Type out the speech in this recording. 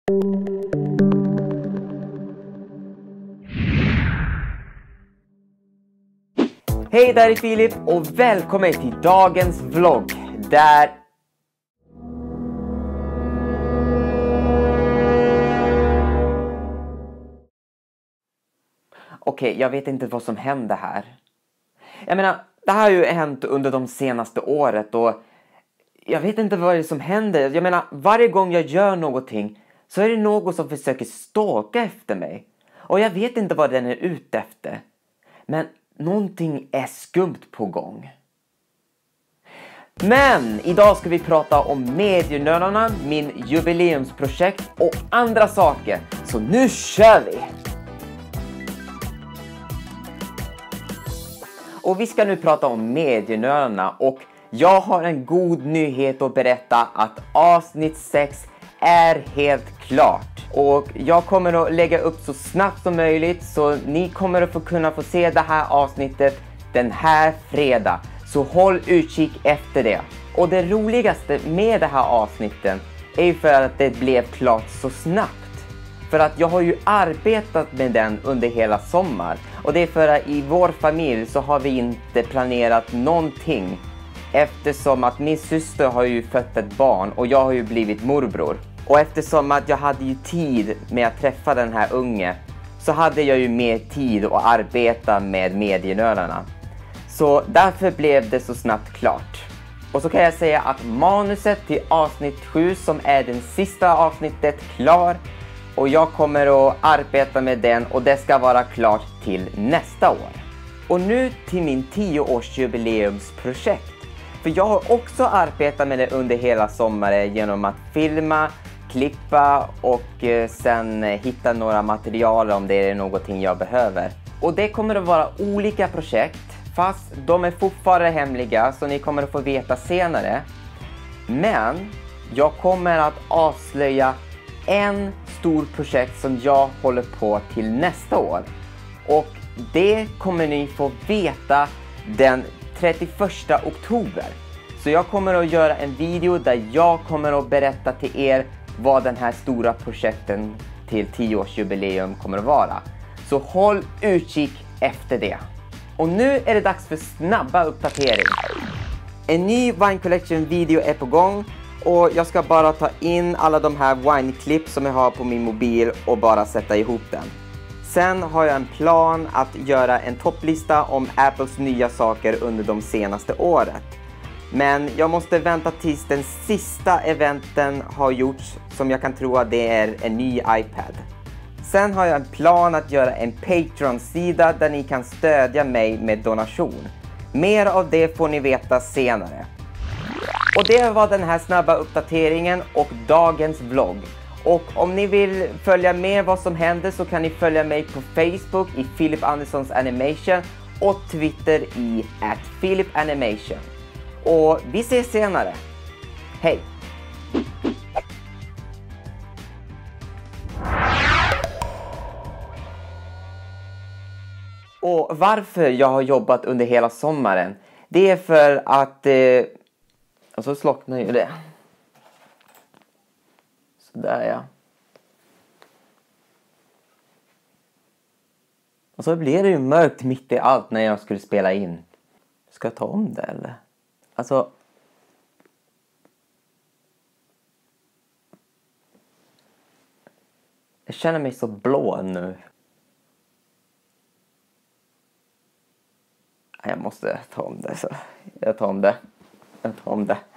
Hej, där är Filip och välkommen till dagens vlogg där... Okej, jag vet inte vad som händer här. Jag menar, det här har ju hänt under de senaste året och jag vet inte vad det är som händer. Jag menar, varje gång jag gör någonting så är det någon som försöker stalka efter mig. Och jag vet inte vad den är ute efter. Men någonting är skumt på gång. Men idag ska vi prata om Medienördarna, min jubileumsprojekt och andra saker. Så nu kör vi! Och vi ska nu prata om Medienördarna och jag har en god nyhet att berätta att avsnitt 6 är helt klart. Och jag kommer att lägga upp så snabbt som möjligt så ni kommer att kunna få se det här avsnittet den här fredag. Så håll utkik efter det. Och det roligaste med det här avsnitten är ju för att det blev klart så snabbt. För att jag har ju arbetat med den under hela sommar. Och det är för att i vår familj så har vi inte planerat någonting. Eftersom att min syster har ju fött ett barn och jag har ju blivit morbror. Och eftersom att jag hade ju tid med att träffa den här unge så hade jag ju mer tid att arbeta med Medienördarna. Så därför blev det så snabbt klart. Och så kan jag säga att manuset till avsnitt 7 som är den sista avsnittet klar. Och jag kommer att arbeta med den och det ska vara klart till nästa år. Och nu till min 10-årsjubileumsprojekt. För jag har också arbetat med det under hela sommaren genom att filma, klippa och sen hitta några material om det är någonting jag behöver. Och det kommer att vara olika projekt fast de är fortfarande hemliga så ni kommer att få veta senare. Men jag kommer att avslöja en stor projekt som jag håller på till nästa år. Och det kommer ni få veta den 31 oktober. Så jag kommer att göra en video där jag kommer att berätta till er vad den här stora projekten till 10-årsjubileum kommer att vara. Så håll utkik efter det. Och nu är det dags för snabba uppdatering. En ny Wine Collection video är på gång. Och jag ska bara ta in alla de här wine-klipp som jag har på min mobil och bara sätta ihop den. Sen har jag en plan att göra en topplista om Apples nya saker under de senaste året. Men jag måste vänta tills den sista eventen har gjorts som jag kan tro att det är en ny iPad. Sen har jag en plan att göra en Patreon-sida där ni kan stödja mig med donation. Mer av det får ni veta senare. Och det var den här snabba uppdateringen och dagens vlogg. Och om ni vill följa med vad som händer så kan ni följa mig på Facebook i Filip Anderssons Animation och Twitter i @FilipAnimation. Och vi ses senare. Hej! Och varför jag har jobbat under hela sommaren, det är för att... och så slocknar ju det. Sådär ja. Och så blir det ju mörkt mitt i allt när jag skulle spela in. Ska jag ta om det eller? Alltså... Jag känner mig så blå nu. Jag måste ta om det så. Jag tar om det.